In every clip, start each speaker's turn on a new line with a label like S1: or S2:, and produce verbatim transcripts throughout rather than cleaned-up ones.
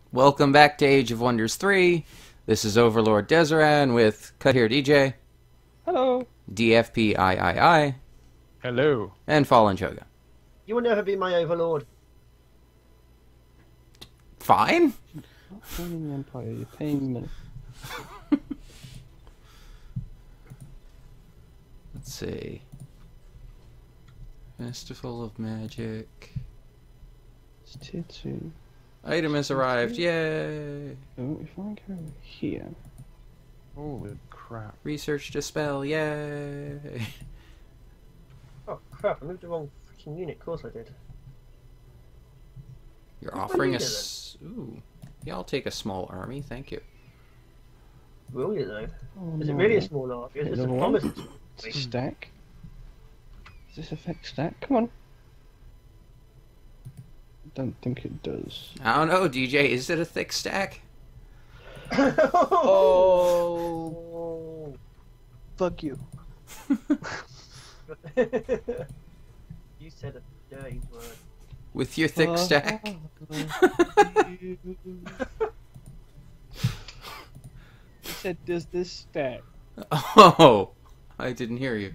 S1: Welcome back to Age of Wonders three. This is Overlord Dezeran with Cut Here D J,
S2: Hello.
S1: D F P I I I,
S3: Hello.
S1: and Fallen Choga.
S4: You will never be my overlord.
S1: Fine?
S2: Not joining the Empire, you're paying money.
S1: Let's see. Festival of Magic.
S2: It's tier two.
S1: Item has arrived. Yay!
S2: So if I go here,
S3: Holy crap.
S1: Research Dispel. Yay!
S4: Oh crap, I moved the wrong freaking unit. Of course I did.
S1: You're
S4: What
S1: offering
S4: do you
S1: us. Ooh. Yeah, I'll take a small army. Thank you.
S4: Will you though?
S2: oh,
S4: Is it
S2: no.
S4: really a small arc? Is it
S2: Another
S4: a
S2: one?
S4: promise?
S2: Does this stack? Does this affect stack? Come on. Don't think it does.
S1: I don't know, D J. Is it a thick stack?
S4: Oh!
S2: Fuck you.
S4: You said a dirty word.
S1: With your thick stack?
S2: You said, does this stack?
S1: Oh! I didn't hear you.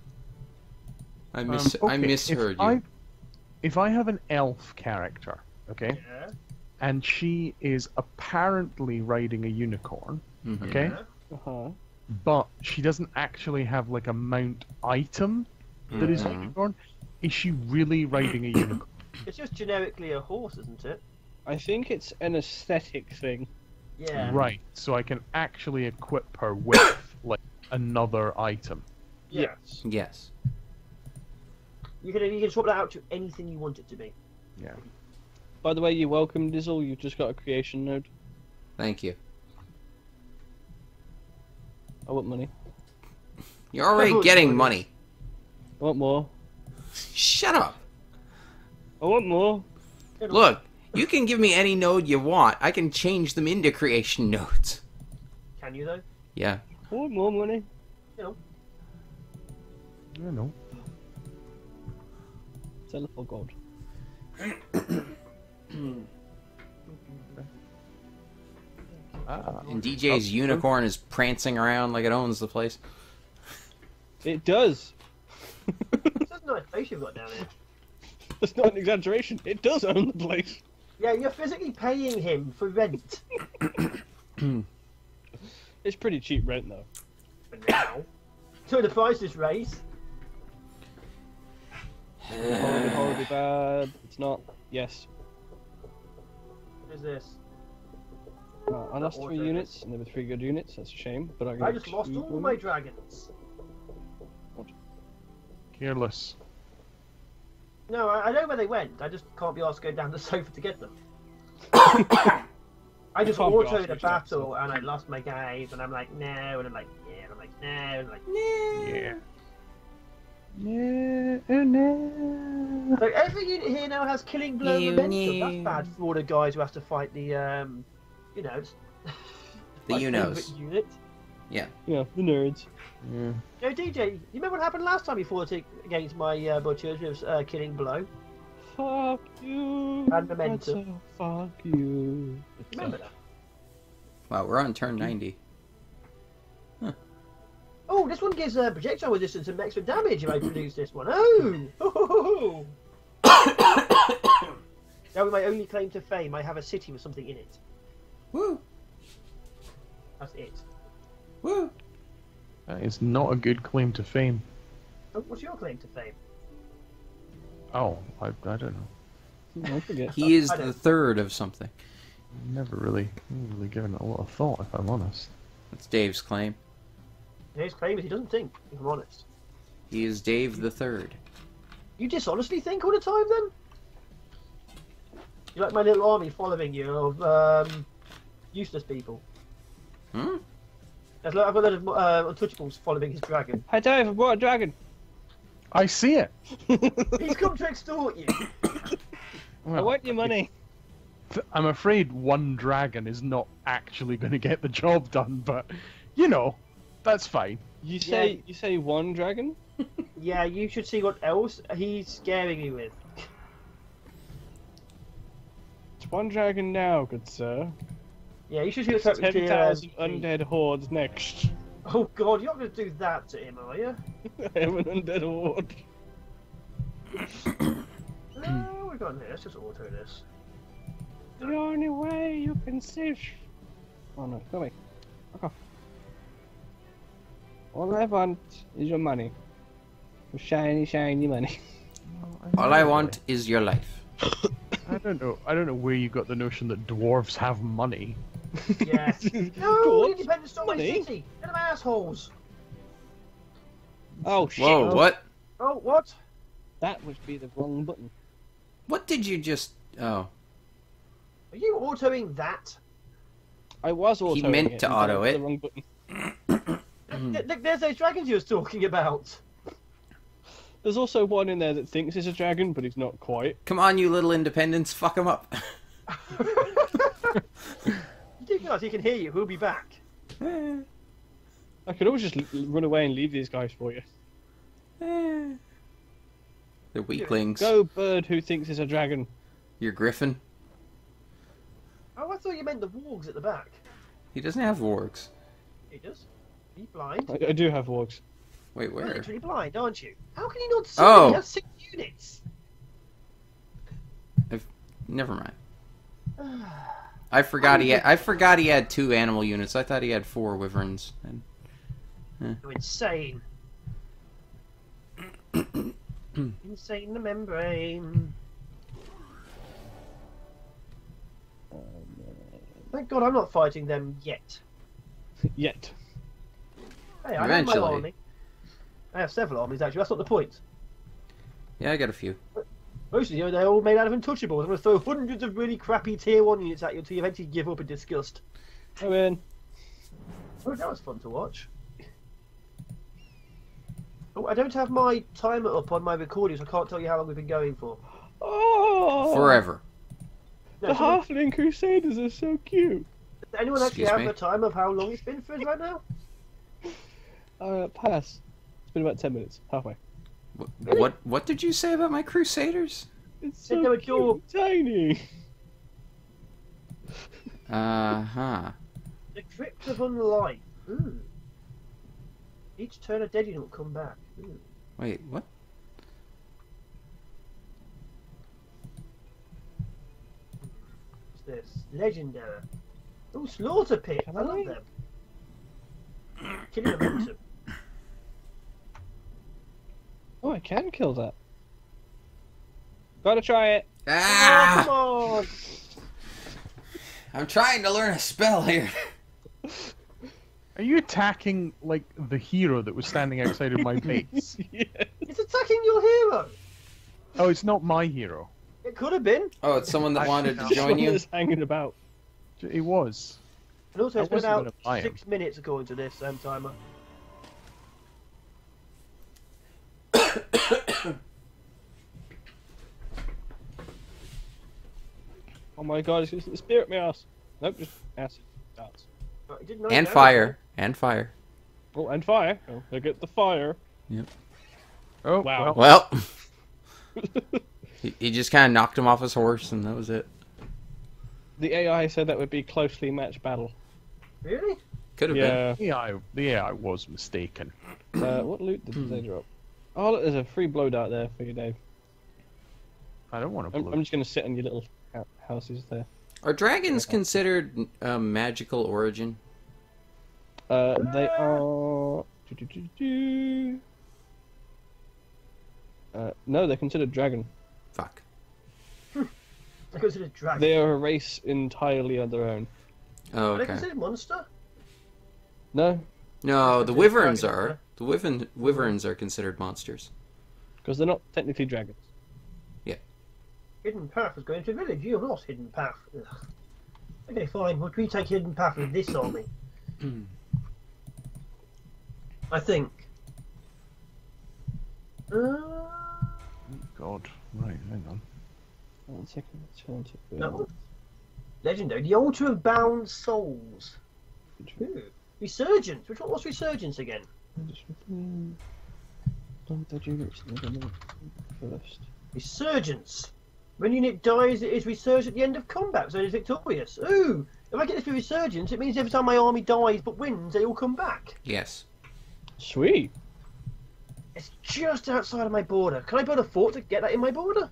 S1: I mis
S3: Um,
S1: I
S3: okay,
S1: misheard
S3: if
S1: you.
S3: I, if I have an elf character, okay,
S4: Yeah.
S3: and she is apparently riding a unicorn,
S1: Mhm.
S3: okay,
S4: Yeah.
S2: Uh-huh.
S3: but she doesn't actually have like a mount item that is a
S1: Mhm.
S3: unicorn, is she really riding a unicorn?
S4: It's just generically a horse, isn't it?
S2: I think it's an aesthetic thing.
S4: Yeah.
S3: Right, so I can actually equip her with like another item.
S4: Yeah.
S2: Yes.
S1: Yes.
S4: You can you can swap that out to anything you want it to be.
S3: Yeah.
S2: By the way, you're welcome, Dizzle. You've just got a creation node.
S1: Thank you.
S2: I want money.
S1: You're already
S4: Oh,
S1: getting
S4: sorry.
S1: money.
S2: I want more.
S1: Shut up.
S2: I want more.
S1: Look, you can give me any node you want. I can change them into creation nodes.
S4: Can you though?
S1: Yeah.
S2: I want more money.
S4: You know.
S3: I don't know.
S2: Sell it for gold.
S3: Ah,
S1: And D J's unicorn is prancing around like it owns the place.
S2: It does.
S4: That's a nice face you've got down here.
S2: That's not an exaggeration. It does own the place.
S4: Yeah, you're physically paying him for rent.
S2: It's pretty cheap rent though.
S4: For now. So the price is raised.
S2: Horribly, horribly bad. It's not. Yes.
S4: What is this?
S2: Uh, I lost three
S4: order
S2: units, and there were three good units. That's a shame. But I, got
S4: I just lost
S2: two
S4: all my
S2: good.
S4: dragons.
S3: careless.
S4: No, I, I know where they went. I just can't be asked to go down the sofa to get them. I just
S2: Can't be asked
S4: autoed
S2: to
S4: a
S2: go down the
S4: battle
S2: sofa.
S4: and I lost my guys and I'm like, no, and I'm like, yeah, and I'm like, no, and I'm like, no.
S3: Yeah. No, no.
S4: So every unit here now has killing blow
S1: You
S4: momentum. That's
S1: knew.
S4: bad for all the guys who have to fight the, um, you know, it's
S1: The
S4: my
S1: Unos.
S4: favourite unit.
S2: Yeah, the nerds.
S3: Yeah.
S4: Yo, D J, you remember what happened last time you fought it against my uh, butchers with uh, killing blow?
S2: Fuck you.
S4: And momentum.
S2: That's a fuck you.
S4: Remember that?
S1: Wow, we're on turn ninety.
S4: Oh, this one gives uh, projectile resistance and extra damage if I produce this one. Oh! Ho, ho, ho. That was my only claim to fame. I have a city with something in it.
S1: Woo!
S4: That's it.
S1: Woo!
S3: That is not a good claim to fame.
S4: Oh, what's your claim to fame?
S3: Oh, I, I don't know.
S2: Don't forget.
S1: He is
S4: I
S1: the
S4: don't-
S1: third of something.
S3: Never really, never really given it a lot of thought, if I'm honest.
S1: That's Dave's claim.
S4: His claim is he doesn't think, if I'm honest.
S1: He is Dave the third.
S4: You dishonestly think all the time then? You're like my little army following you of um, useless people.
S1: Hmm?
S4: There's like, I've got a lot of uh, untouchables following his dragon.
S2: Hi Dave, I brought a dragon.
S3: I see it.
S4: He's come to extort you.
S2: I
S3: Well,
S2: want your money.
S3: I'm afraid one dragon is not actually going to get the job done, but you know, that's fine.
S2: You say
S4: Yeah.
S2: you say one dragon?
S4: Yeah, you should see what else he's scaring you with.
S2: one dragon now, good sir.
S4: Yeah, you should see what's happening
S2: Ten
S4: to uh,
S2: thousand undead hordes next.
S4: Oh god, you're not going to do that to him, are you?
S2: I have an undead horde.
S4: No, we've got here. Let's just auto this.
S2: The only way you can save. Oh no, go away. Fuck off. All I want is your money. Your shiny, shiny money.
S1: All I want is your life.
S3: I don't know. I don't know where you got the notion that dwarves have money.
S4: Yeah. No,
S2: Dwarves?
S4: Independence Story
S2: Money?
S4: City. Get them assholes.
S2: Oh shit!
S1: Whoa, what?
S4: Oh, what?
S2: That must be the wrong button.
S1: What did you just... Oh.
S4: Are you autoing that?
S2: I was also.
S1: He meant to auto it.
S2: The wrong button.
S4: Look, look, there's those dragons you was talking about.
S2: There's also one in there that thinks it's a dragon, but he's not quite.
S1: Come on, you little independents, fuck him up.
S4: You do realize he can hear you. He'll be back.
S1: Eh,
S2: I could always just l- run away and leave these guys for you.
S1: eh. They're weaklings.
S2: Go, bird who thinks it's a dragon.
S1: You're Griffin.
S4: Oh, I thought you meant the wargs at the back.
S1: He doesn't have wargs.
S4: He does. Are you blind?
S2: I, I do have wargs.
S1: Wait,
S4: You're
S1: where?
S4: literally blind, aren't you? How can you not see?
S1: Oh.
S4: You have six units.
S1: Never mind. I forgot he had, I forgot he had two animal units. I thought he had four wyverns. And,
S4: You're insane. Insane the membrane. Thank God I'm not fighting them yet.
S2: Yet.
S4: Hey, I have
S1: Eventually.
S4: my army. I have several armies actually. That's not the point.
S1: yeah, I got a few.
S4: Most of you, they're all made out of untouchables. I'm going to throw hundreds of really crappy tier one units at you until you eventually give up in disgust.
S2: I'm in.
S4: Oh, that was fun to watch. Oh, I don't have my timer up on my recording, so I can't tell you how long we've been going for.
S2: Oh!
S1: Forever.
S4: No,
S2: The
S4: someone-
S2: halfling crusaders are so cute.
S4: does anyone actually
S1: Excuse
S4: have
S1: me?
S4: the time of how long it's been for us right now?
S2: Uh, pass. It's been about ten minutes. Halfway.
S1: What, what What did you say about my crusaders?
S2: It's
S4: Said
S2: so
S4: they were
S2: cute.
S4: your-
S2: Tiny.
S1: Uh huh.
S4: The Crypt of Unlight. Ooh. Each turn a dead unit will come back. Ooh.
S1: Wait, what?
S4: What's this? Legendary. Oh, Slaughter Pit.
S2: Can
S4: I love
S2: I?
S4: them. Killing momentum.
S2: Oh, I can kill that. Gotta try it.
S4: Oh,
S1: Ah!
S4: come on!
S1: I'm trying to learn a spell here.
S3: Are you attacking like the hero that was standing outside of my base?
S2: Yeah.
S4: It's attacking your hero.
S3: Oh, it's not my hero.
S4: It could have been.
S1: Oh, it's someone that
S3: I-
S1: wanted to
S3: Just
S1: join you.
S2: Just hanging about.
S3: It was.
S4: And also,
S3: I
S4: it's been
S3: wasn't
S4: out
S3: gonna buy him.
S4: six minutes according to this um, timer.
S2: Oh my god, it's the spirit me ass. Nope, just acid. Darts.
S4: But it didn't know
S1: And
S4: that.
S1: fire. And fire.
S2: Oh, and fire. Oh, look at the fire.
S3: Oh,
S2: Wow.
S3: well.
S1: Well, he, he just kind of knocked him off his horse, and that was it.
S2: The A I said that would be closely matched battle.
S4: Really?
S1: Could have
S2: Yeah.
S3: The A I, the A I was mistaken.
S2: Uh, what loot did they drop? Oh, look, there's a free blow dart there for you, Dave.
S3: I don't want to
S2: I'm,
S3: blow.
S2: I'm just gonna sit on your little hou- houses there.
S1: been. Are dragons considered uh, magical origin?
S2: Uh, they are. do, do, do, do. Uh, no, they're considered dragon.
S1: Fuck.
S4: I consider dragon.
S2: They are a race entirely on their own.
S1: Oh,
S4: Are they
S1: okay.
S4: considered monster?
S2: No,
S1: No, the
S4: Considered
S1: wyverns
S4: dragons,
S1: are.
S4: huh?
S1: The wyvern, wyverns are considered monsters.
S2: because they're not technically dragons.
S4: Hidden Path is going to village. You're not Hidden Path. Ugh. Okay, fine. We'll retake Hidden Path with this army. I think. Uh,
S3: God. Right, hang on.
S2: One second, turn to
S4: no. Legendary. The Altar of Bound Souls. Ooh. Resurgence. Which one was Resurgence again?
S2: First.
S4: Resurgence. When unit dies, it is resurged at the end of combat, so it is victorious. Ooh! If I get this with resurgence, it means every time my army dies but wins, they all come back.
S1: Yes.
S2: Sweet.
S4: It's just outside of my border. Can I build a fort to get that in my border?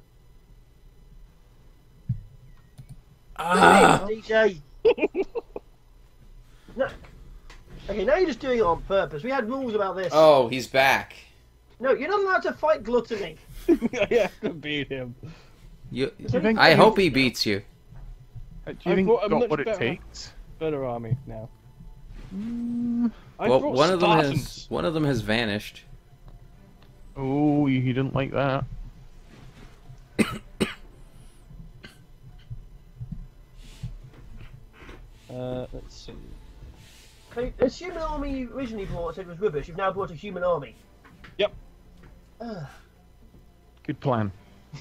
S1: Ah.
S4: D J. No. Okay, now you're just doing it on purpose. We had rules about this.
S1: Oh, he's back.
S4: No, you're not allowed to fight gluttony.
S2: I have to beat him.
S1: You,
S4: Do you
S3: think
S1: I
S3: you-
S1: hope he beats you.
S3: Uh, Do you
S2: I
S3: think
S2: brought a
S3: you've got
S2: much
S3: what it
S2: better-
S3: takes?
S2: Better army now.
S3: Mm.
S2: I
S1: Well,
S2: brought
S1: one of them
S2: Spartans.
S1: has one of them has vanished.
S3: Oh, you, you didn't like that.
S2: Uh, let's see.
S4: Okay, this human army you originally brought said was rubbish. You've now brought a human army.
S2: Yep.
S4: Ugh.
S3: Good plan.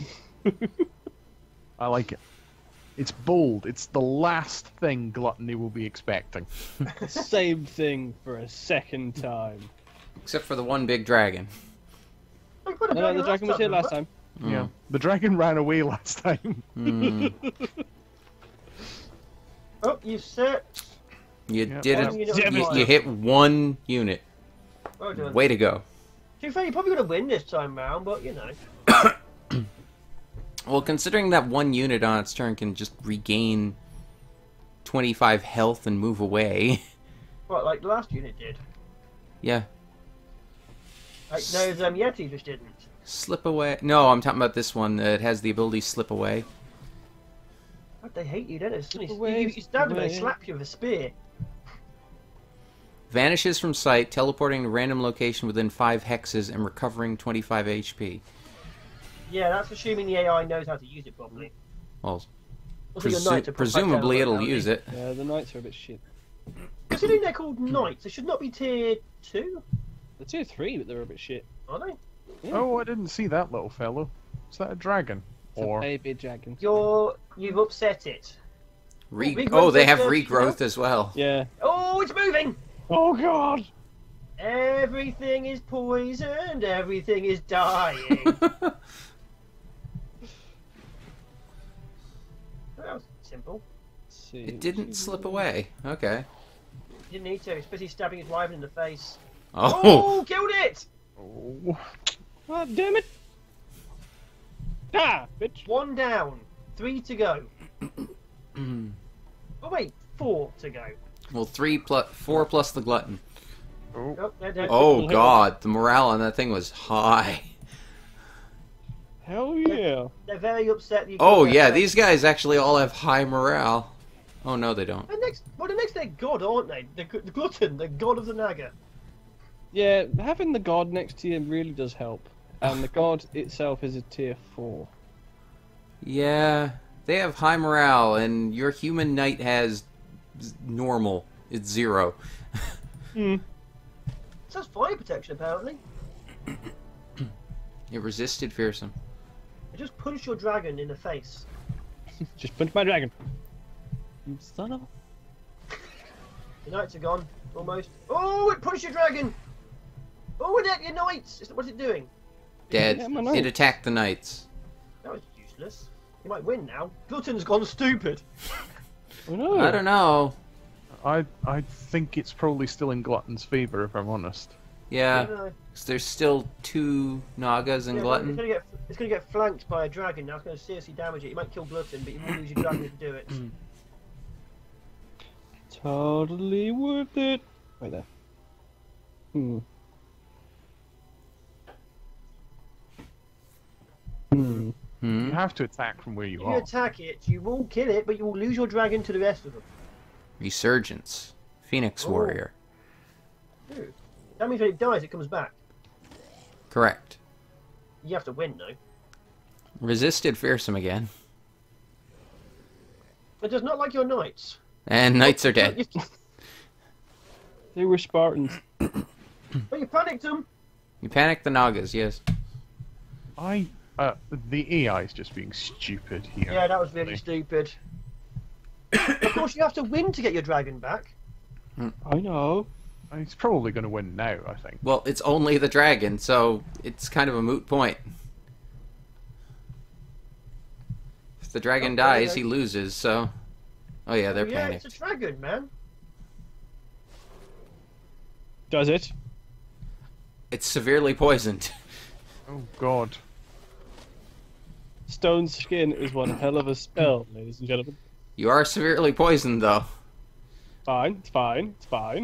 S3: I like it. It's bold. It's the last thing Gluttony will be expecting.
S2: Same thing for a second time.
S1: Except for the one big dragon.
S4: I put a
S2: No, no, the dragon was here last time.
S3: Yeah. The dragon ran away last time.
S1: Mm.
S4: Oh, you set.
S1: You
S3: Yeah.
S1: did
S4: One
S1: it.
S4: unit
S1: You,
S4: on
S1: you
S4: fire.
S1: hit one unit.
S4: Well done.
S1: Way to go.
S4: To be fair, you're probably going to win this time round, but you know.
S1: Well, considering that one unit on its turn can just regain twenty-five health and move away.
S4: What, like the last unit did?
S1: Yeah.
S4: Like those um, Yetis which didn't.
S1: Slip away. No, I'm talking about this one that has the ability slip away.
S4: God, they hate you, don't they? As soon as
S2: away,
S4: you, you stab them, they
S2: away.
S4: slap you with a spear.
S1: Vanishes from sight, teleporting to random location within five hexes and recovering twenty-five H P.
S4: Yeah, that's assuming the A I knows how to use it properly.
S1: Well,
S4: Also, your
S1: presu-
S4: knights are
S1: presumably
S4: proper
S1: it'll
S4: apparently.
S1: use it.
S2: Yeah, the knights are a bit shit.
S4: Considering they're called knights, they should not be tier two,
S2: They're tier three, but they're a bit shit.
S4: are they?
S2: Yeah.
S3: Oh, I didn't see that little fellow. Is that a dragon?
S2: It's
S3: Or
S2: a baby dragon.
S4: You're you've upset it.
S1: Re-
S4: regrowth
S1: oh, they have
S4: is, uh,
S1: regrowth as well.
S2: Yeah.
S4: Oh, it's moving.
S2: Oh god!
S4: Everything is poisoned. Everything is dying. That was simple.
S2: Let's see.
S1: It didn't slip away. Okay.
S4: You didn't need to. It's busy stabbing his rival in the face.
S1: Oh.
S4: Oh, killed it!
S3: oh,
S2: Ah, damn it! Ah, bitch!
S4: One down. Three to go. Oh wait, four to go.
S1: Well, three plus four plus the glutton.
S3: oh.
S4: Oh, they're dead.
S1: Oh god, the morale on that thing was high.
S2: Hell yeah!
S4: They're very upset. that you
S1: Oh
S4: got
S1: yeah,
S4: that.
S1: these guys actually all have high morale. Oh no, they don't.
S4: The next, well, the next they're god, aren't they? The, gl- the glutton, the god of the Naga.
S2: Yeah, having the god next to you really does help. And the god itself is a tier four.
S1: Yeah, they have high morale, and your human knight has z- normal. It's zero.
S2: Hmm.
S4: It says fire protection apparently.
S1: It resisted fearsome.
S4: It just punched your dragon in the face.
S2: Just punch my dragon. You son of a...
S4: The knights are gone, almost. Oh, it punched your dragon! Oh, it ate your knights! It's- What's it doing?
S1: Dead.
S2: Yeah, my
S1: It
S2: knights.
S1: attacked the knights.
S4: That was useless. You might win now. Glutton's gone stupid.
S2: Oh no!
S1: I don't know.
S3: I I think it's probably still in Glutton's favor, if I'm honest.
S1: Yeah,
S4: Uh,
S1: 'cause there's still two Nagas in
S4: yeah,
S1: Glutton.
S4: It's gonna get it's gonna get flanked by a dragon now. It's gonna seriously damage it. You might kill Glutton, but you will lose your dragon if you do it.
S2: Totally worth it. Right there. Hmm. Hmm.
S1: Hmm?
S3: You have to attack from where you
S4: If you
S3: are.
S4: attack it, you will kill it, but you will lose your dragon to the rest of them.
S1: Resurgence. Phoenix
S4: Oh.
S1: Warrior.
S4: Ooh. That means when it dies, it comes back.
S1: Correct.
S4: You have to win though.
S1: Resisted fearsome again.
S4: It does not like your knights.
S1: And knights are dead.
S4: You,
S2: They were Spartans.
S4: but you panicked them.
S1: You panic the Nagas, yes.
S3: I uh, the A I is just being stupid here.
S4: Yeah, that was really stupid. Of course, you have to win to get your dragon back.
S2: I know.
S3: He's probably going to win now, I think.
S1: Well, it's only the dragon, so it's kind of a moot point. If the dragon
S4: Oh,
S1: dies,
S4: okay.
S1: he loses, so... Oh yeah, they're
S4: Oh, yeah,
S1: panicked.
S4: it's a dragon, man.
S2: Does it?
S1: It's severely poisoned.
S3: Oh God.
S2: Stone skin is one hell of a spell, ladies and gentlemen.
S1: You are severely poisoned, though.
S2: Fine, it's fine, it's fine.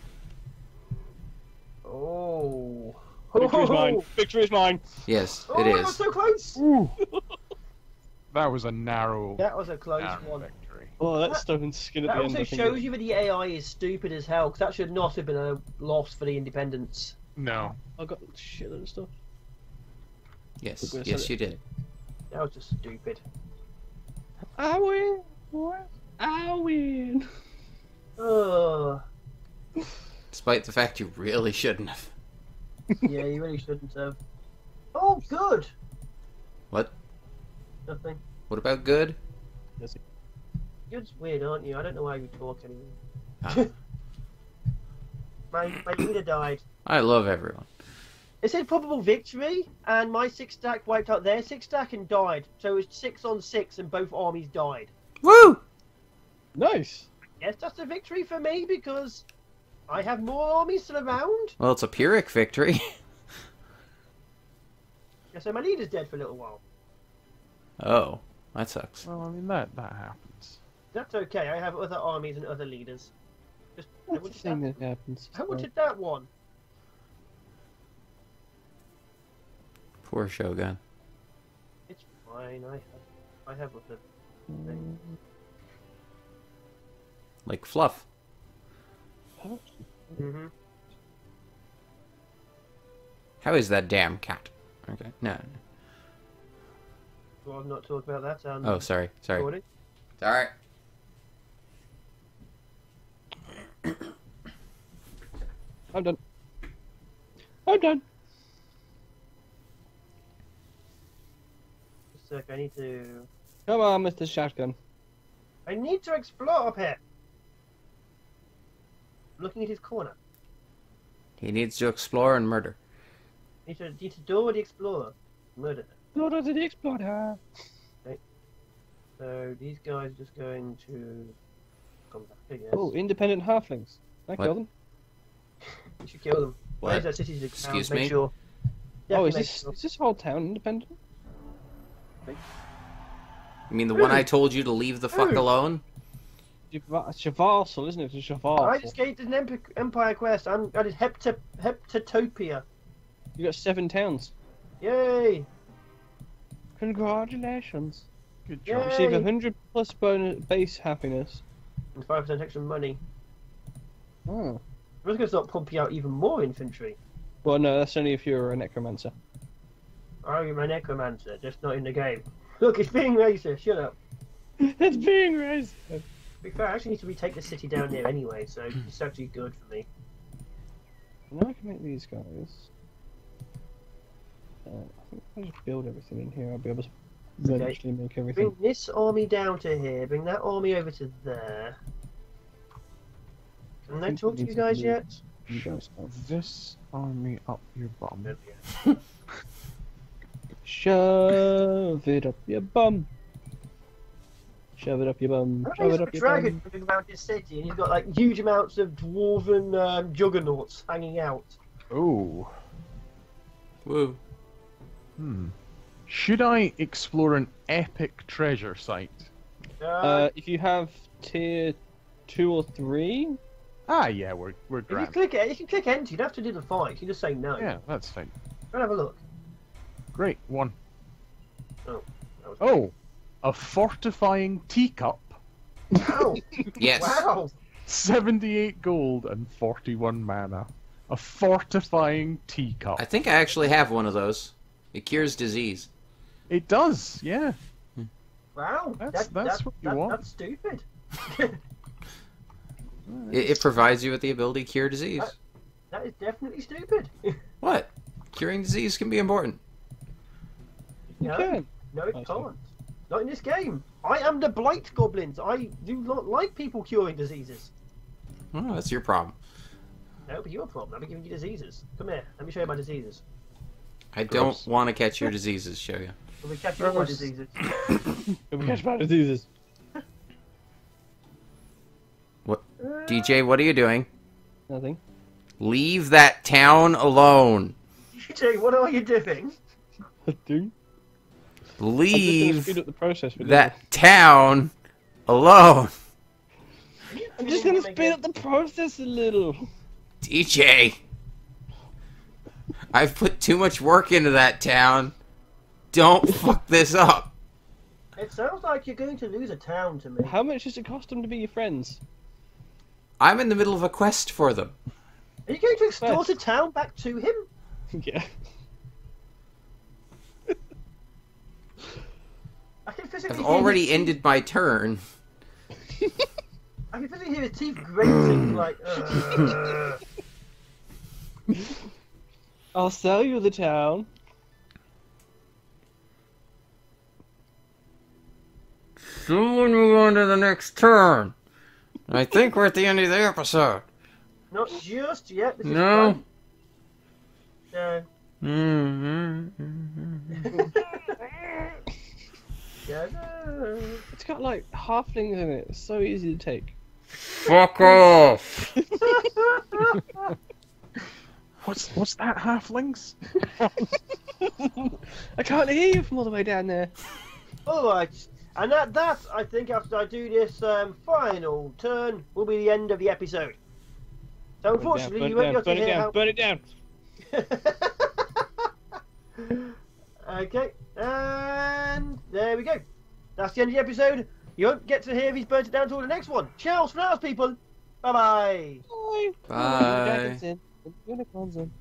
S4: Oh.
S2: Victory is mine. Victory is mine.
S1: Yes,
S4: Oh,
S1: it
S4: that was
S1: is.
S4: so close.
S3: Ooh. That was a narrow,
S4: That was a close
S3: narrow
S4: one.
S3: victory.
S2: Oh, that stone skin at
S4: That
S2: the end.
S4: also
S2: I think
S4: shows you that the A I is stupid as hell, because that should not have been a loss for the independence.
S3: No.
S2: I got shit of stuff.
S1: Yes,
S2: We're gonna
S1: yes,
S2: set
S1: you did.
S4: That was just stupid.
S2: I win. I win.
S4: Ugh.
S1: Despite the fact you really shouldn't have.
S4: Yeah, you really shouldn't have. Oh, good.
S1: What?
S4: Nothing.
S1: What about good?
S4: You're just weird, aren't you? I don't know why you talk anymore.
S1: Ah,
S4: My my leader died.
S1: I love everyone.
S4: It said probable victory, and my six stack wiped out their six stack and died. So it was six on six, and both armies died.
S1: Woo!
S2: Nice.
S4: Yes, that's a victory for me because I have more armies still around.
S1: Well, it's a Pyrrhic victory.
S4: Yeah, so my leader's dead for a little while.
S1: Oh, that sucks.
S3: Well, I mean that that happens.
S4: That's okay. I have other armies and other leaders. Just I
S2: That's the
S4: wanted
S2: thing
S4: that,
S2: that happens.
S4: I wanted that one.
S1: Poor Shogun.
S4: It's fine. I have I have other things.
S1: Like Fluff.
S4: Mm-hmm.
S1: How is that damn cat? Okay, no. no.
S4: Well, I'll not talk about that. Um,
S1: Oh, sorry, sorry.
S4: recording.
S1: It's alright.
S2: I'm done. I'm done.
S4: Just a sec. I need to.
S2: Come on, Mister Shotgun.
S4: I need to explore up here. I'm looking at his corner.
S1: He needs to explore and murder.
S4: Need to need to do the explorer. Murder.
S2: Lord of the Explorer.
S4: So these guys are just going to come back, I guess.
S2: Oh, independent halflings. I
S1: What?
S2: kill them.
S4: You should kill them.
S1: What?
S4: Raise their cities to
S1: Excuse
S4: ground,
S1: me?
S4: Make sure.
S2: Oh,
S4: Definitely
S2: is
S4: make
S2: this
S4: sure.
S2: is this whole town independent?
S1: You mean the one
S4: Really?
S1: I told you to leave the fuck
S4: Ooh.
S1: alone?
S2: It's a vassal, isn't it? It's a vassal.
S4: I just gained an Emp- Empire quest. I'm I did Hepta Heptatopia.
S2: You got seven towns.
S4: Yay!
S2: Congratulations.
S3: Good
S4: Yay!
S3: job.
S2: Receive a hundred plus bonus base happiness.
S4: And five percent extra money.
S2: Oh.
S4: I'm just gonna start pumping out even more infantry.
S2: Well, no, that's only if you're a necromancer.
S4: I'm a necromancer, just not in the game. Look, it's being racist. Shut up.
S2: It's being raised.
S4: To be fair, I actually need to retake the city down there anyway, so it's actually good for me.
S2: Now I can make these guys. Uh, I think if I just build everything in here, I'll be able to
S4: Okay.
S2: eventually make everything.
S4: Bring this army down to here. Bring that army over to there. Can I
S2: think
S4: talk
S2: we
S4: to
S2: need
S4: you
S2: to
S4: guys
S2: move-
S4: yet?
S2: You guys go.
S3: This army up your bum.
S4: There we go.
S2: Shove it up your bum. Shove it up your bum.
S4: I
S2: Shove
S4: think
S2: it
S4: there's
S2: up
S4: a
S2: your
S4: dragon
S2: bum.
S4: moving around this city, and he's got like huge amounts of dwarven um, juggernauts hanging out.
S3: Oh.
S1: Woo.
S3: Hmm. Should I explore an epic treasure site?
S4: Uh,
S2: Uh, if you have tier two or three,
S3: Ah, yeah, we're we're
S4: if you
S3: grand.
S4: click it, you can click enter. You don't have to do the fight. You can just say no.
S3: Yeah, that's fine.
S4: Go and have a look.
S3: Great one.
S4: That was
S3: Oh, a fortifying teacup.
S4: Wow!
S1: Yes.
S4: Wow!
S3: seventy-eight gold and forty-one mana. A fortifying teacup.
S1: I think I actually have one of those. It cures disease.
S3: It does, yeah.
S4: Wow!
S3: That's-
S4: that,
S3: that's
S4: that,
S3: what you
S4: that,
S3: want.
S4: That's stupid.
S1: It, it provides you with the ability to cure disease.
S4: That is definitely stupid.
S1: What? Curing disease can be important.
S2: you
S4: No.
S2: can.
S4: No, it
S2: I see.
S4: can't. Not in this game. I am the Blight Goblins. I do not like people curing diseases.
S1: Oh, that's your problem.
S4: No, but your problem. I'll be giving you diseases. Come here. Let me show you my diseases.
S1: I don't
S3: Gross.
S1: want to catch your diseases, show you.
S4: We'll be catching all my
S2: Gross.
S4: diseases.
S2: Can we catch bad diseases?
S1: D J, what are you doing?
S2: Nothing.
S1: Leave that town alone.
S4: D J, what are you doing?
S2: Nothing. I'm just gonna
S1: Leave
S2: speed up the process for
S1: that town alone.
S2: I'm just gonna speed up the process a little.
S1: D J, I've put too much work into that town. Don't fuck this up.
S4: It sounds like you're going to lose a town to me.
S2: How much does it cost them to be your friends?
S1: I'm in the middle of a quest for them.
S4: Are you going to extort
S2: Yes.
S4: a town back to him?
S2: Yeah.
S4: I can physically
S1: I've
S4: hear
S1: already
S4: his
S1: ended my turn.
S4: Teeth, I can physically hear his teeth grating like. Uh,
S2: I'll sell you the town.
S1: Soon move on to the next turn. I think we're at the end of the episode.
S4: not just yet. This is
S1: No.
S4: fun. No.
S1: Mm-hmm.
S4: Yeah, no.
S2: It's got like halflings in it. It's so easy to take.
S1: Fuck off.
S3: What's what's that, halflings?
S2: I can't hear you from all the way down there.
S4: Alright. And that, that, I think, after I do this um, final turn, will be the end of the episode. So, unfortunately, you won't be able to
S2: burn it
S4: hear
S2: down,
S4: how...
S2: burn it down.
S4: Okay, and there we go. That's the end of the episode. You won't get to hear if he's burnt it down till the next one. Ciao for now, people. Bye bye.
S2: Bye.
S1: Bye.
S2: Dragons in. Unicorns in.